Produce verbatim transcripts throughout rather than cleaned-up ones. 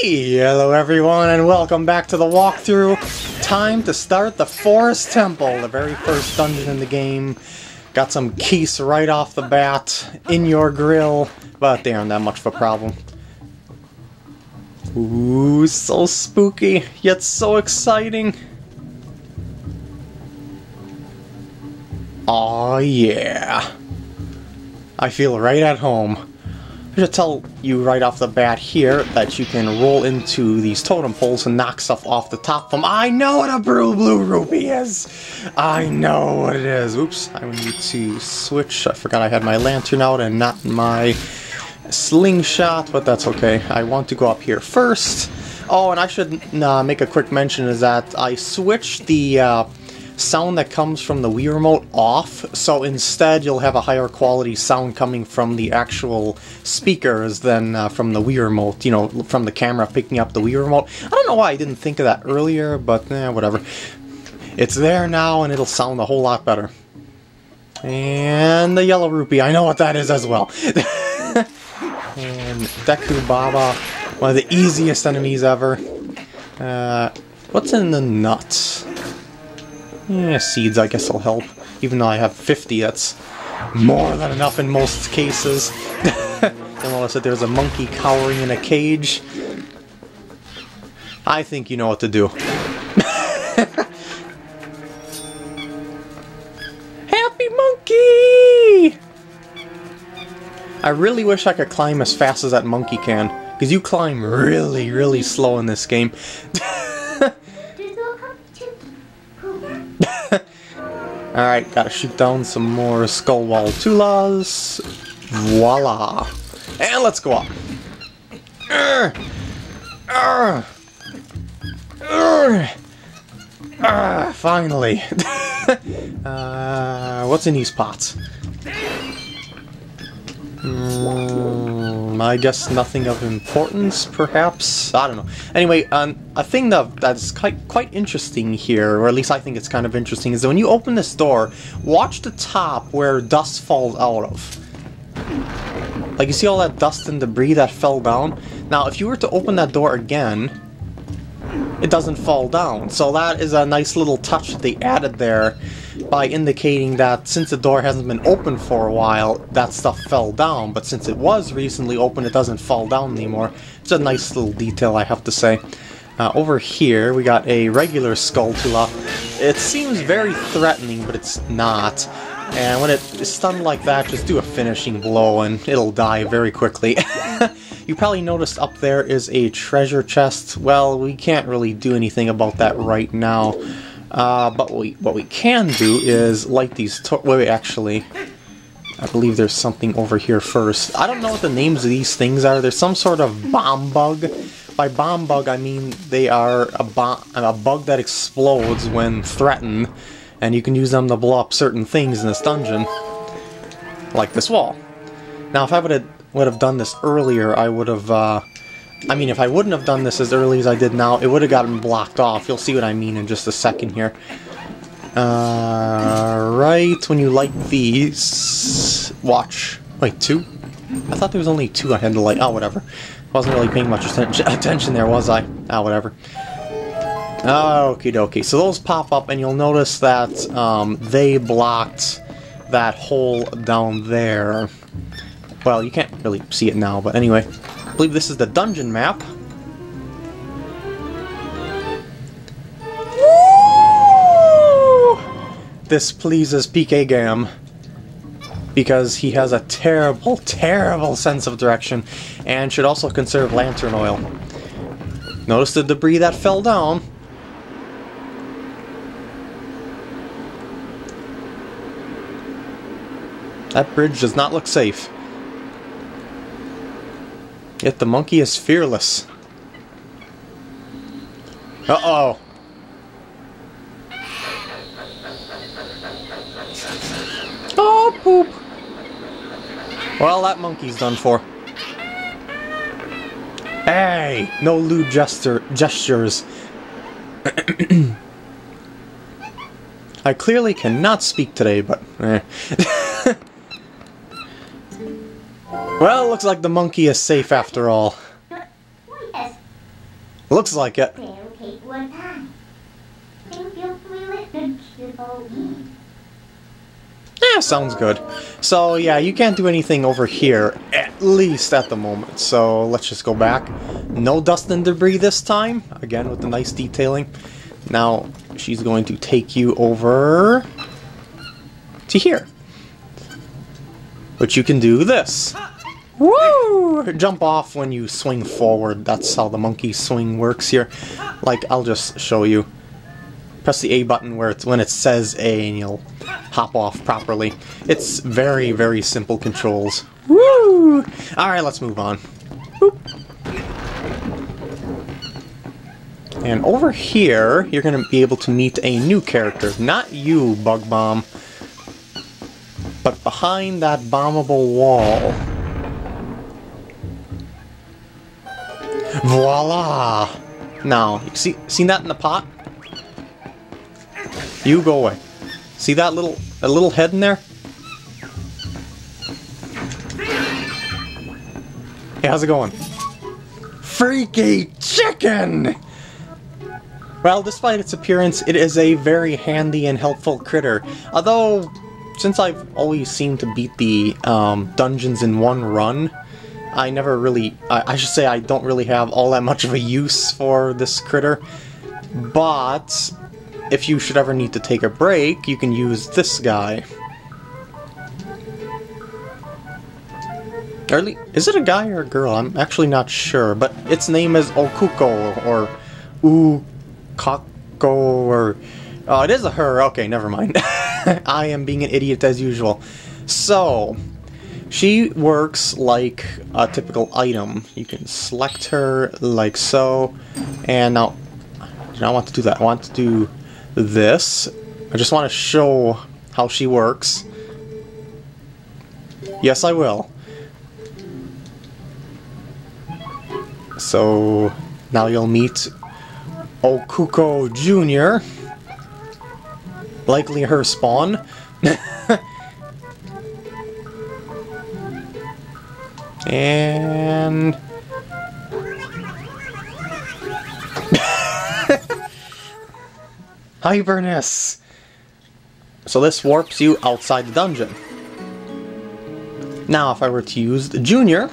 Hello everyone and welcome back to the walkthrough. Time to start the Forest Temple, the very first dungeon in the game. Got some keys right off the bat in your grill, but they aren't that much of a problem. Ooh, so spooky, yet so exciting. Aw, yeah. I feel right at home. I should tell you right off the bat here that you can roll into these totem poles and knock stuff off the top of them. I know what a blue blue rupee is! I know what it is. Oops, I need to switch. I forgot I had my lantern out and not my slingshot, but that's okay. I want to go up here first. Oh, and I should uh, make a quick mention is that I switched the uh, sound that comes from the Wii Remote off, so instead you'll have a higher quality sound coming from the actual speakers than uh, from the Wii Remote, you know, from the camera picking up the Wii Remote. I don't know why I didn't think of that earlier, but eh, whatever. It's there now and it'll sound a whole lot better. And the yellow rupee, I know what that is as well. And Deku Baba, one of the easiest enemies ever. Uh, what's in the nuts? Yeah, seeds I guess will help. Even though I have fifty, that's more than enough in most cases. You'll notice that there's a monkey cowering in a cage. I think you know what to do. Happy monkey! I really wish I could climb as fast as that monkey can, because you climb really, really slow in this game. Alright, gotta shoot down some more Skull Wall Tulas. Voila! And let's go up. Urgh. Urgh. Urgh. Urgh. Finally! uh, what's in these pots? Mm, I guess nothing of importance, perhaps? I don't know. Anyway, um, a thing that, that's quite, quite interesting here, or at least I think it's kind of interesting, is that when you open this door, watch the top where dust falls out of. Like, you see all that dust and debris that fell down? Now, if you were to open that door again, it doesn't fall down. So that is a nice little touch that they added there by indicating that since the door hasn't been open for a while, that stuff fell down. But since it was recently open, it doesn't fall down anymore. It's a nice little detail, I have to say. Uh, over here, we got a regular Skulltula. It seems very threatening, but it's not. And when it's stunned like that, just do a finishing blow and it'll die very quickly. You probably noticed up there is a treasure chest. Well, we can't really do anything about that right now. Uh, but what we, what we can do is light these to- wait, wait, actually, I believe there's something over here first. I don't know what the names of these things are. There's some sort of bomb bug. By bomb bug, I mean they are a, bomb, a bug that explodes when threatened, and you can use them to blow up certain things in this dungeon. Like this wall. Now, if I would have would have done this earlier, I would have, uh, I mean, if I wouldn't have done this as early as I did now, it would have gotten blocked off. You'll see what I mean in just a second here. Uh, right, when you light these, watch. Wait, two? I thought there was only two I had to light. Oh, whatever. Wasn't really paying much attention, attention there, was I? Ah, whatever. Okie dokie. So those pop up, and you'll notice that um, they blocked that hole down there. Well, you can't really see it now, but anyway. I believe this is the dungeon map. Woo! This pleases PkGam, because he has a terrible, terrible sense of direction, and should also conserve lantern oil. Notice the debris that fell down. That bridge does not look safe. Yet the monkey is fearless. Uh-oh. Oh, poop. Well, that monkey's done for. Hey! No lewd gesture gestures. I clearly cannot speak today, but eh. Well, looks like the monkey is safe after all. Looks like it. Yeah, sounds good. So yeah, you can't do anything over here, at least at the moment. So let's just go back. No dust and debris this time. Again, with the nice detailing. Now, she's going to take you over to here. But you can do this. Woo! Jump off when you swing forward. That's how the monkey swing works here. Like, I'll just show you. Press the A button where it's when it says A and you'll hop off properly. It's very, very simple controls. Woo! Alright, let's move on. Boop. And over here, you're going to be able to meet a new character. Not you, Bug Bomb. But behind that bombable wall. Voila! Now, you see, seen that in the pot? You go away. See that little, a little head in there? Hey, how's it going? Freaky chicken! Well, despite its appearance, it is a very handy and helpful critter. Although, since I've always seemed to beat the um, dungeons in one run, I never really, I, I should say I don't really have all that much of a use for this critter. But if you should ever need to take a break, you can use this guy. Or, is it a guy or a girl? I'm actually not sure, but its name is Okuko, or Ukako, or... Oh, it is a her. Okay, never mind. I am being an idiot as usual. So, she works like a typical item. You can select her like so, and now, I don't want to do that. I want to do this. I just want to show how she works. Yes, I will. So, now you'll meet Okuko Junior Likely her spawn. And... Hibernus! So this warps you outside the dungeon. Now, if I were to use the Junior...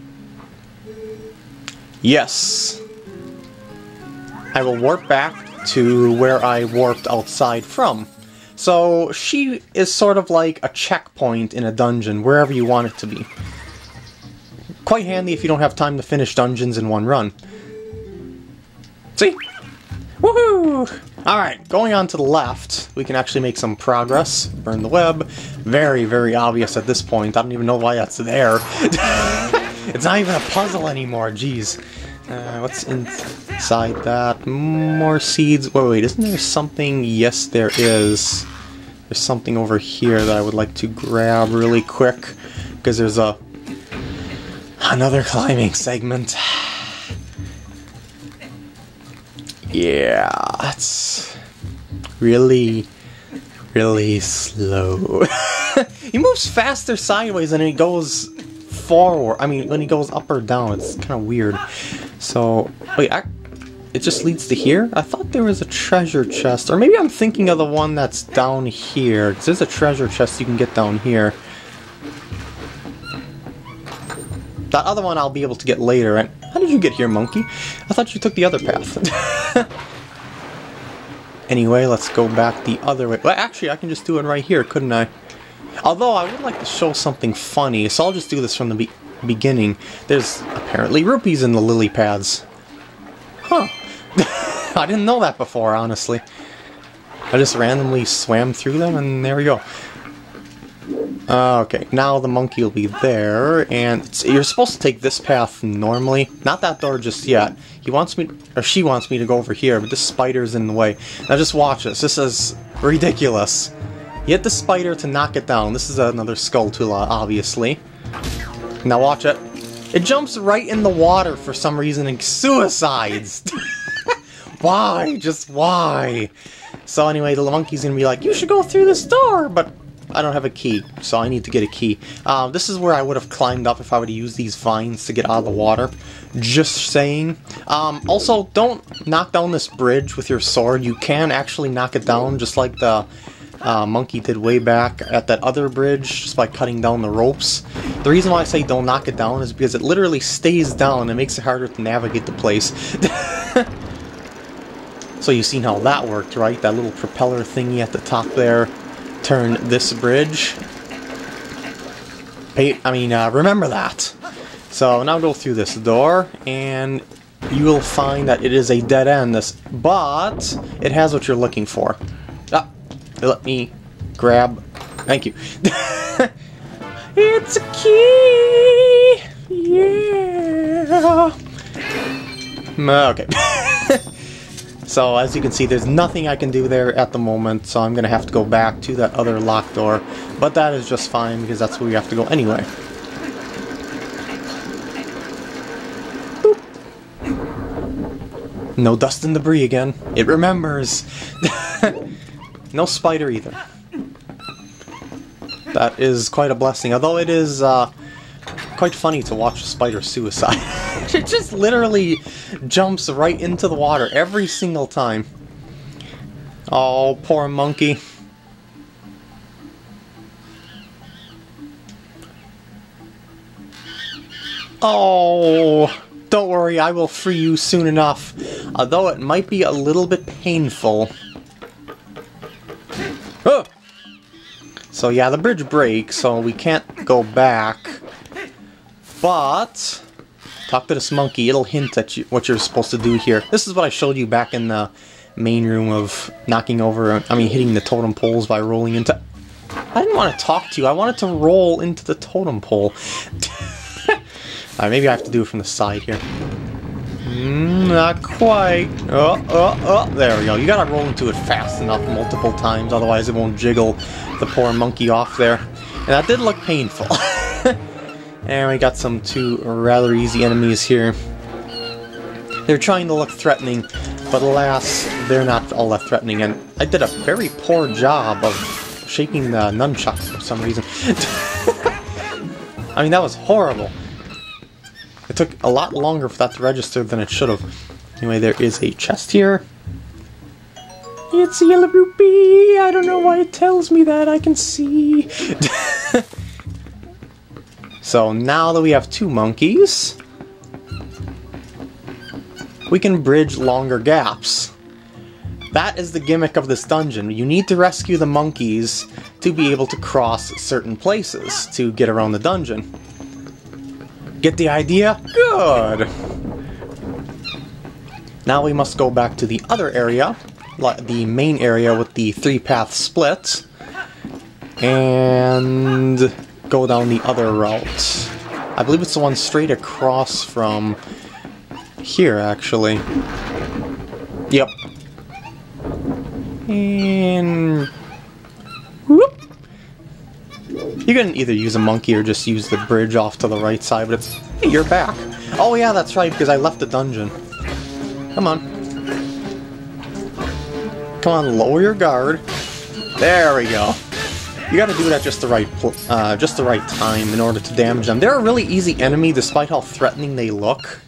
Yes! I will warp back to where I warped outside from. So, she is sort of like a checkpoint in a dungeon, wherever you want it to be. Quite handy if you don't have time to finish dungeons in one run. See? Woohoo! Alright, going on to the left, we can actually make some progress. Burn the web. Very, very obvious at this point. I don't even know why that's there. It's not even a puzzle anymore, jeez. Uh, what's inside that? More seeds. Wait, wait, isn't there something? Yes, there is. There's something over here that I would like to grab really quick, because there's a another climbing segment. Yeah, it's really, really slow. He moves faster sideways and he goes forward. I mean, when he goes up or down, it's kind of weird. So, wait, I, it just leads to here? I thought there was a treasure chest. Or maybe I'm thinking of the one that's down here. Because there's a treasure chest you can get down here. That other one I'll be able to get later. And how did you get here, monkey? I thought you took the other path. Anyway, let's go back the other way. Well, actually, I can just do it right here, couldn't I? Although, I would like to show something funny, so I'll just do this from the be beginning. There's apparently rupees in the lily pads. Huh. I didn't know that before, honestly. I just randomly swam through them, and there we go. Uh, okay, now the monkey will be there, and it's, you're supposed to take this path normally. Not that door just yet. He wants me, or she wants me to go over here, but this spider's in the way. Now just watch this. This is ridiculous. You hit the spider to knock it down. This is another Skulltula, obviously. Now watch it. It jumps right in the water for some reason and suicides. Why? Just why? So anyway, the monkey's gonna be like, you should go through this door, but I don't have a key, so I need to get a key. Uh, this is where I would have climbed up if I would have used these vines to get out of the water. Just saying. Um, also, don't knock down this bridge with your sword. You can actually knock it down, just like the uh, monkey did way back at that other bridge, just by cutting down the ropes. The reason why I say don't knock it down is because it literally stays down and makes it harder to navigate the place. So you've seen how that worked, right? That little propeller thingy at the top there turned this bridge. Pay, I mean, uh, remember that. So now go through this door, and you will find that it is a dead end, this, but it has what you're looking for. Ah, let me grab... Thank you. It's a key! Yeah! Okay. So, as you can see, there's nothing I can do there at the moment, so I'm going to have to go back to that other locked door. But that is just fine, because that's where we have to go anyway. Boop. No dust and debris again. It remembers. No spider either. That is quite a blessing, although it is uh, quite funny to watch a spider suicide. It just literally jumps right into the water every single time. Oh, poor monkey. Oh, don't worry, I will free you soon enough. Although it might be a little bit painful. Oh! So yeah, the bridge breaks, so we can't go back. But talk to this monkey, it'll hint at you what you're supposed to do here. This is what I showed you back in the main room of knocking over, I mean hitting the totem poles by rolling into... I didn't want to talk to you, I wanted to roll into the totem pole. Alright, maybe I have to do it from the side here. Mm, not quite. Oh, oh, oh, there we go. You gotta roll into it fast enough multiple times, otherwise it won't jiggle the poor monkey off there. And that did look painful. And we got some two rather easy enemies here. They're trying to look threatening, but alas, they're not all that threatening. And I did a very poor job of shaking the nunchucks for some reason. I mean, that was horrible. It took a lot longer for that to register than it should have. Anyway, there is a chest here. It's a yellow rupee! I don't know why it tells me that, I can see. So now that we have two monkeys, we can bridge longer gaps. That is the gimmick of this dungeon. You need to rescue the monkeys to be able to cross certain places to get around the dungeon. Get the idea? Good! Now we must go back to the other area, the main area with the three-path split, and go down the other route. I believe it's the one straight across from here, actually. Yep. And... whoop! You can either use a monkey or just use the bridge off to the right side, but it's... Hey, you're back! Oh yeah, that's right, because I left the dungeon. Come on. Come on, lower your guard. There we go. You gotta do it at just the right pl uh, just the right time in order to damage them. They're a really easy enemy despite how threatening they look.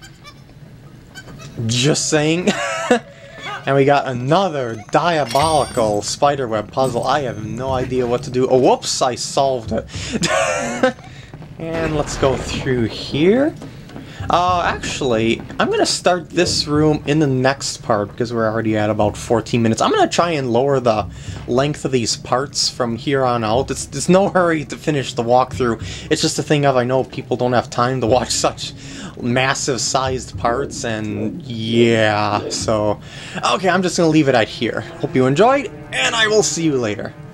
Just saying. And we got another diabolical spiderweb puzzle. I have no idea what to do. Oh, whoops, I solved it. And let's go through here. Uh, actually, I'm going to start this room in the next part because we're already at about fourteen minutes. I'm going to try and lower the length of these parts from here on out. It's, there's no hurry to finish the walkthrough. It's just a thing of I know people don't have time to watch such massive sized parts, and yeah, so... Okay, I'm just going to leave it at here. Hope you enjoyed, and I will see you later.